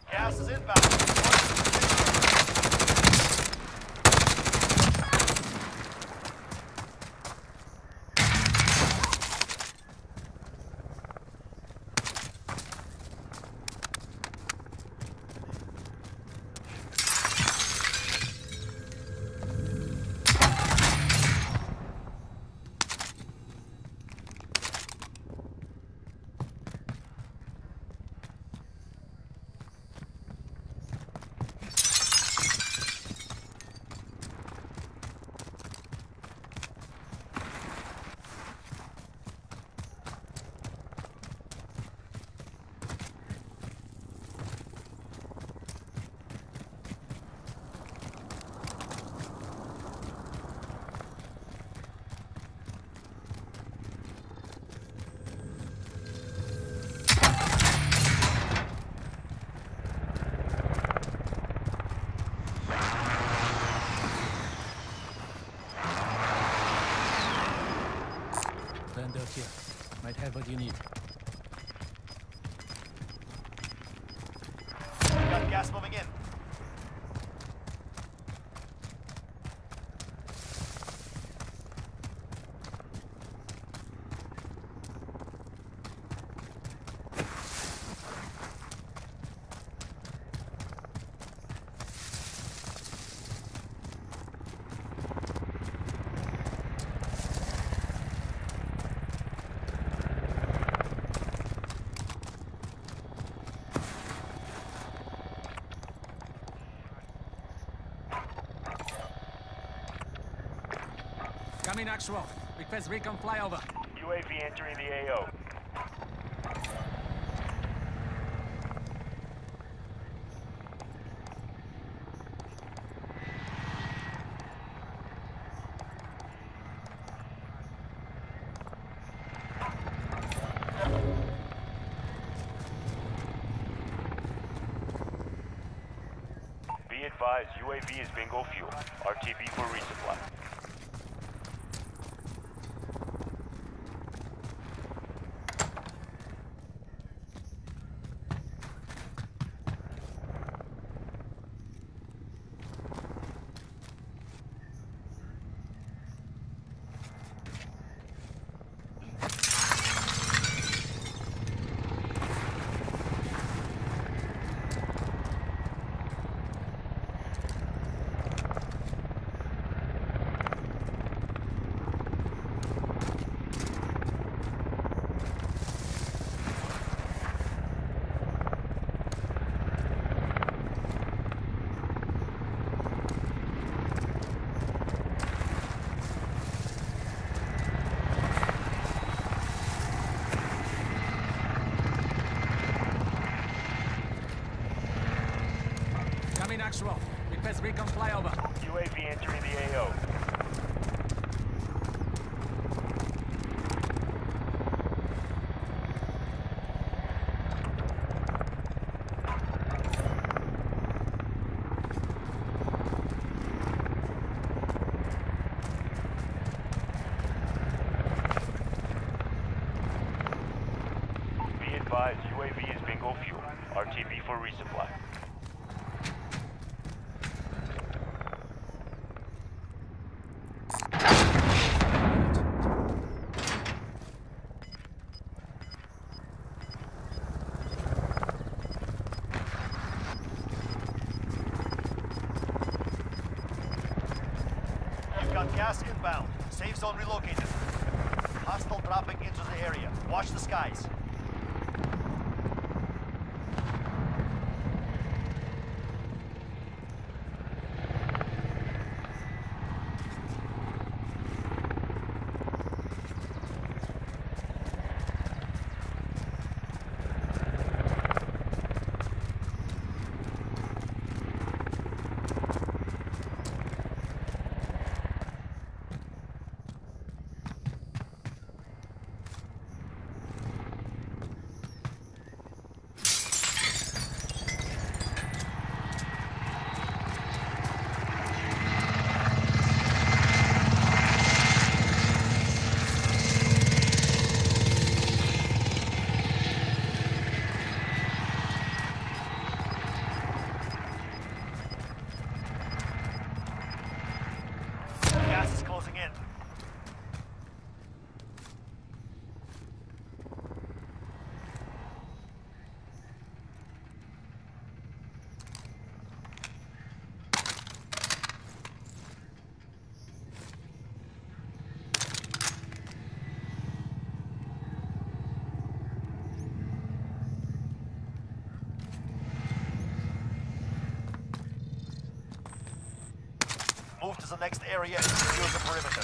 Gas is inbound. Vendor here. Might have what you need. Got gas moving in. Coming actual. Request recon flyover. UAV entering the AO. Be advised, UAV is bingo fuel. RTB for resupply. Coming actual. Request recon flyover. UAV entering the AO. Be advised, UAV is bingo fuel. RTB for resupply. You've got gas inbound. Safe zone relocated. Hostile dropping into the area. Watch the skies. Move to the next area and secure the perimeter.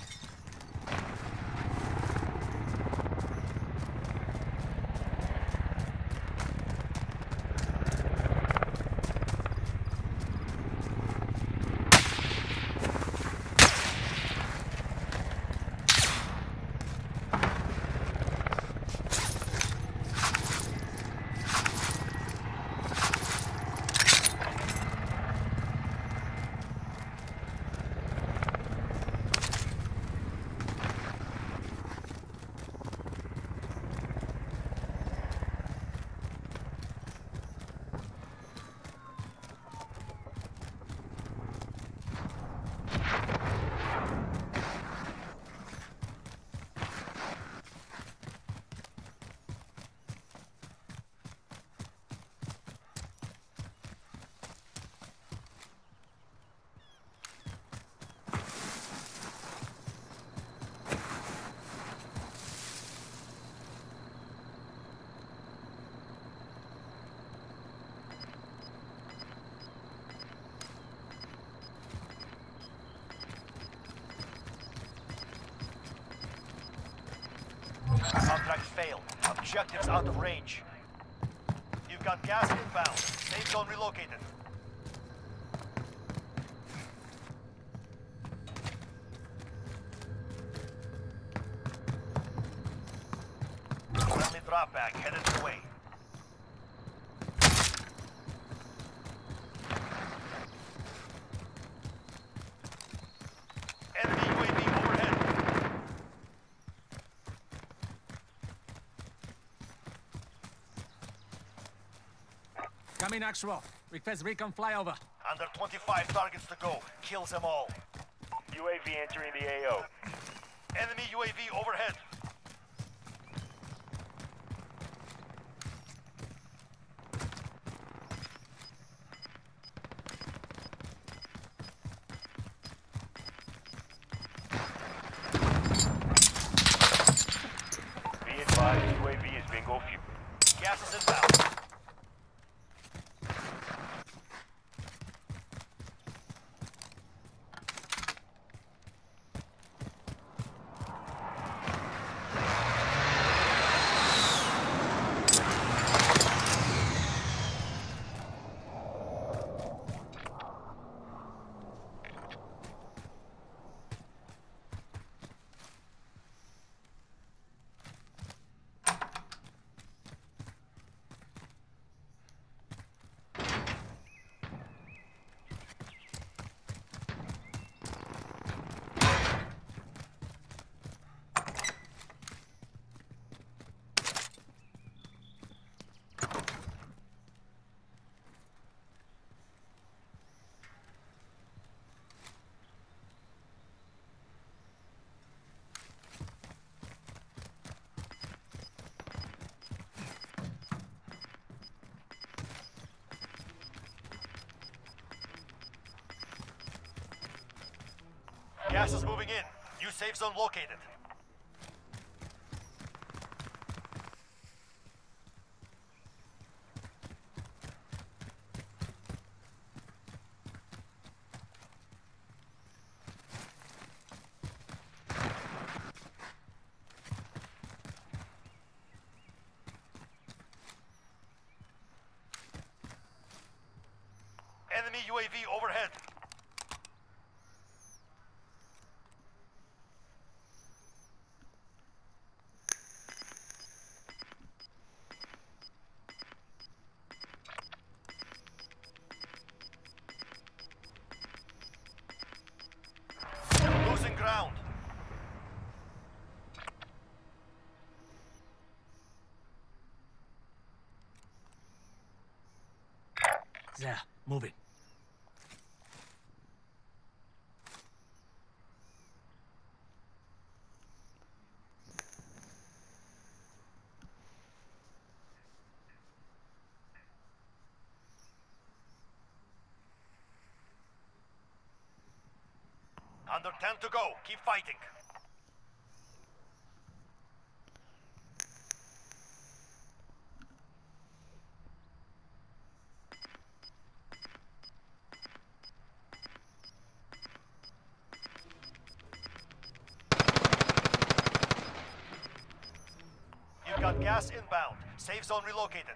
Contract failed. Objectives out of range. You've got gas inbound. Safe zone relocated. Friendly drop back headed your way. Enemy UAV overhead. Coming actual. Request recon flyover. Under 25 targets to go. Kill them all. UAV entering the AO. Enemy UAV overhead. Be advised, UAV is bingo fuel. Gas is inbound. Gas is moving in. New safe zone located. Enemy UAV overhead. Losing ground. There, moving. Under 10 to go. Keep fighting. gas inbound. Safe zone relocated.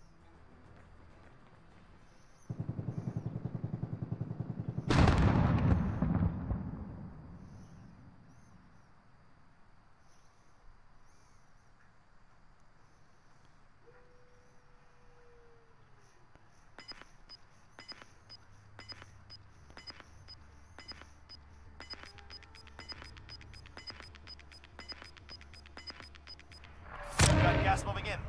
Got gas moving in.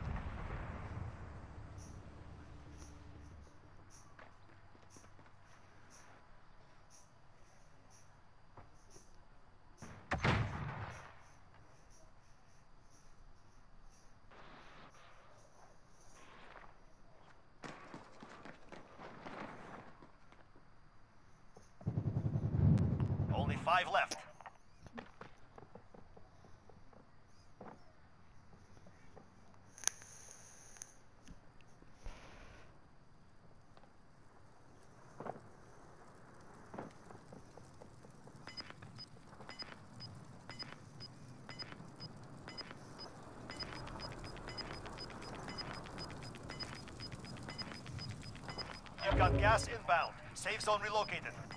Only 5 left. You've got gas inbound. Safe zone relocated.